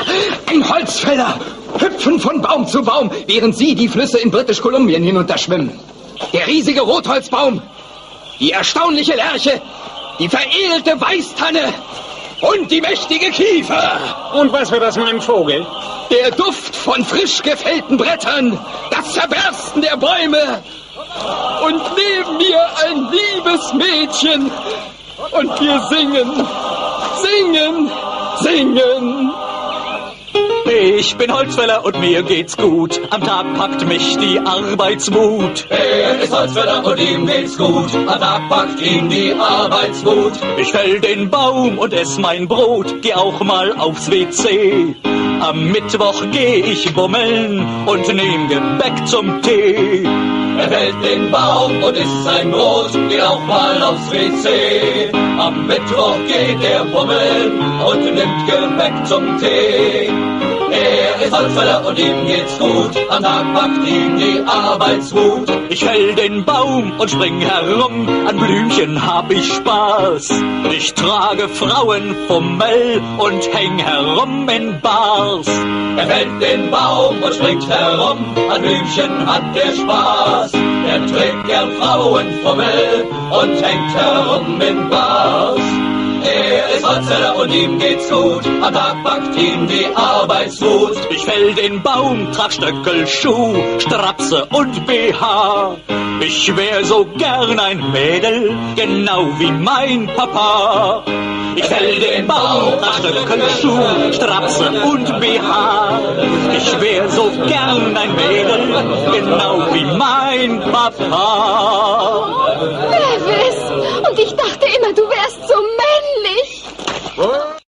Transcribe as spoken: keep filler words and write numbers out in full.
Ein Holzfäller! Hüpfen von Baum zu Baum, während Sie die Flüsse in Britisch-Kolumbien hinunterschwimmen. Der riesige Rotholzbaum, die erstaunliche Lärche, die veredelte Weißtanne und die mächtige Kiefer. Und was wird das mit dem Vogel? Der Duft von frisch gefällten Brettern, das Zerbersten der Bäume und neben mir ein liebes Mädchen. Und wir singen, singen, singen. Ich bin Holzfäller und mir geht's gut. Am Tag packt mich die Arbeitswut. Er ist Holzfäller und ihm geht's gut. Am Tag packt ihn die Arbeitswut. Ich fäll den Baum und ess mein Brot. Geh auch mal aufs W C. Am Mittwoch geh ich bummeln und nehm Gebäck zum Tee. Er fällt den Baum und isst sein Brot. Geh auch mal aufs W C. Am Mittwoch geht er bummeln und nimmt Gebäck zum Tee. Er ist Holzfäller und ihm geht's gut. Am Tag packt ihn die Arbeitswut. Ich fäll den Baum und spring herum. An Blümchen hab ich Spaß. Ich trage Frauenfummel und häng herum in Bars. Er fällt den Baum und springt herum. An Blümchen hat er Spaß. Er trägt gern Frauenfummel und hängt herum in Bars. Er ist Holzfäller und ihm geht's gut. Am Tag packt ihn die Arbeitswut. Ich fäll den Baum, trag Stöckel, Schuh, Strapse und B H. Ich wär so gern ein Mädel, genau wie mein Papa. Ich fäll den Baum, trag Stöckel, Schuh, Strapse und B H. Ich wär so gern ein Mädel, genau wie mein Papa.